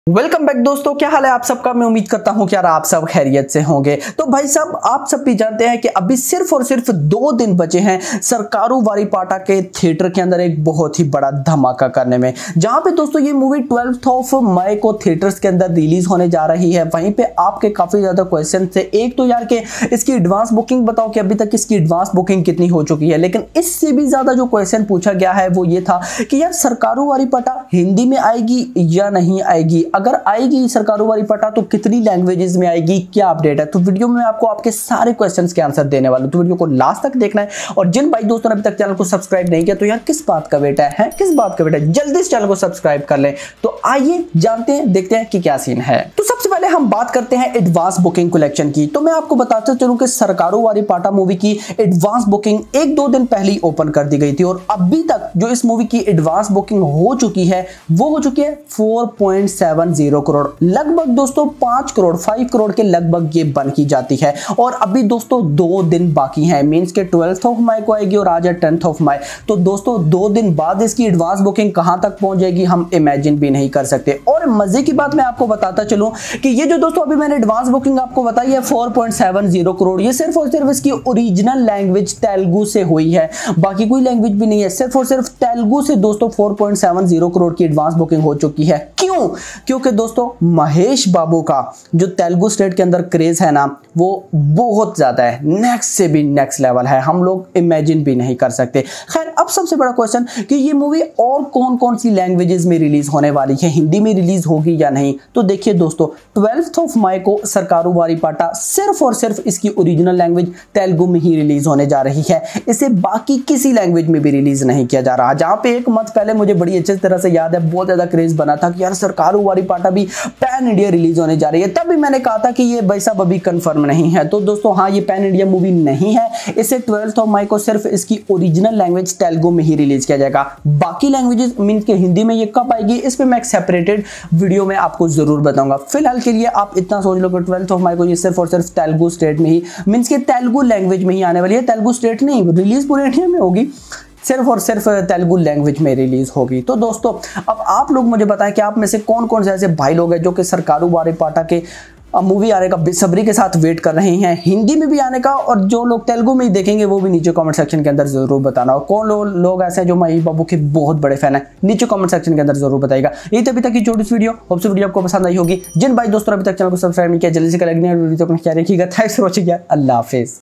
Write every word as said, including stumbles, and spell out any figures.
Welcome back दोस्तों, क्या हाल है आप सबका। मैं उम्मीद करता हूं कि यार आप सब खैरियत से होंगे। तो भाई साहब, आप सब भी जानते हैं कि अभी सिर्फ और सिर्फ दो दिन बचे हैं सरकारू वारीपाटा के थिएटर के अंदर एक बहुत ही बड़ा धमाका करने में, जहां पे दोस्तों ये मूवी ट्वेल्थ ऑफ मई को थिएटर्स के अंदर रिलीज होने जा रही है। वहीं पे आपके काफी ज्यादा क्वेश्चन थे। एक तो यार कि इसकी एडवांस बुकिंग बताओ कि अभी तक इसकी एडवांस बुकिंग कितनी हो चुकी है, लेकिन इससे भी ज्यादा जो क्वेश्चन पूछा गया है वो ये था कि यार सरकारू वारीपाटा हिंदी में आएगी या नहीं आएगी, अगर आएगी सरकारू वारीपाटा तो कितनी लैंग्वेजेस में आएगी, क्या अपडेट है। तो वीडियो में आपको आपके सारे क्वेश्चंस के आंसर देने वाला हूं, तो वीडियो को लास्ट तक देखना है। और जिन भाई दोस्तों ने अभी तक चैनल को सब्सक्राइब नहीं किया तो यार किस बात का वेट है, है? किस बात का वेट है, जल्दी इस चैनल को सब्सक्राइब कर लें। तो आइए जानते हैं, देखते हैं कि क्या सीन है। तो सबसे पहले हम बात करते हैं एडवांस बुकिंग कलेक्शन की। तो मैं आपको बताता चलूं कि सरकारू वारीपाटा मूवी की एडवांस बुकिंग एक दो दिन पहले ओपन कर दी गई थी, और अभी तक जो इस मूवी की एडवांस बुकिंग हो चुकी है वो हो चुकी है चार पॉइंट सात शून्य करोड़, लगभग दोस्तों पांच करोड़ पांच करोड़ के लगभग ये बन की जाती है। और अभी दोस्तों दो दिन बाकी हैं, मींस के ट्वेल्थ ऑफ मई को आएगी और आज है टेंथ ऑफ मई। तो दोस्तों दो दिन बाद इसकी एडवांस बुकिंग कहां तक पहुंच जाएगी हम इमेजिन भी नहीं कर सकते। और मजे की बात मैं आपको बताता चलूं कि ये जो दोस्तों अभी मैंने एडवांस बुकिंग आपको बताई है चार पॉइंट सात शून्य करोड़, ये सिर्फ और सिर्फ इसकी ओरिजिनल लैंग्वेज तेलुगु से हुई है, बाकी कोई लैंग्वेज भी नहीं है। सिर्फ और सिर्फ तेलुगु से दोस्तों चार पॉइंट सात शून्य करोड़ की एडवांस बुकिंग हो चुकी है। क्यों? क्योंकि दोस्तों महेश बाबू का जो तेलुगु स्टेट के अंदर क्रेज है ना वो बहुत ज्यादा है, नेक्स्ट से भी नेक्स्ट लेवल है, हम लोग इमेजिन भी नहीं कर सकते। खैर, अब सबसे बड़ा क्वेश्चन कि ये मूवी और कौन कौन सी लैंग्वेजेस में रिलीज होने वाली है, हिंदी में रिलीज होगी या नहीं। तो देखिए दोस्तों, ट्वेल्थ ऑफ मई को सरकारू वारीपाटा सिर्फ और सिर्फ इसकी ओरिजिनल लैंग्वेज तेलुगु में ही रिलीज होने जा रही है, इसे बाकी किसी लैंग्वेज में भी रिलीज नहीं किया जा रहा। जहां पे एक मंथ पहले मुझे बड़ी अच्छी तरह से याद है, बहुत ज्यादा क्रेज बना था कि यार सरकारू वारीपाटा भी पैन इंडिया रिलीज होने जा रही है, तब भी मैंने कहा था कि ये भाई साहब अभी कंफर्म नहीं है। तो दोस्तों हाँ, ये पैन इंडिया मूवी नहीं है, इसे ट्वेल्थ ऑफ मई को सिर्फ इसकी ओरिजिनल लैंग्वेज तेलुगु में ही रिलीज किया जाएगा। बाकी लैंग्वेजेस मींस के हिंदी में ये कब आएगी, इस पे मैं एक सेपरेटेड वीडियो में आपको जरूर बताऊंगा। फिलहाल के लिए आप इतना सोच लो कि ट्वेल्थ ऑफ मई को ये सिर्फ और सिर्फ तेलुगु स्टेट में ही मींस के तेलुगु लैंग्वेज में ही आने वाली है। तेलुगु स्टेट नहीं, रिलीज पूरे इंडिया में होगी, सिर्फ और सिर्फ तेलुगु लैंग्वेज में रिलीज होगी। तो दोस्तों अब आप लोग मुझे बताएं कि आप में से कौन कौन से ऐसे भाई लोग हैं जो कि सरकारू वारीपाटा के मूवी आने का बेसब्री के साथ वेट कर रहे हैं, हिंदी में भी आने का, और जो लोग तेलुगु में ही देखेंगे वो भी नीचे कमेंट सेक्शन के अंदर जरूर बताना। और कौन लो, लोग ऐसे हैं जो महेश बाबू के बहुत बड़े फैन है, नीचे कमेंट सेक्शन के अंदर जरूर बताइएगा। ये तो अभी तक की छोटी सी वीडियो, होप से वीडियो आपको पसंद आई होगी। जिन भाई दोस्तों अभी तक चैनल को सब्सक्राइब नहीं किया जल्दी से कर लेंगे, वीडियो को क्या रखिएगा। थैंक्स फॉर वॉचिंग, अल्लाह हाफिज।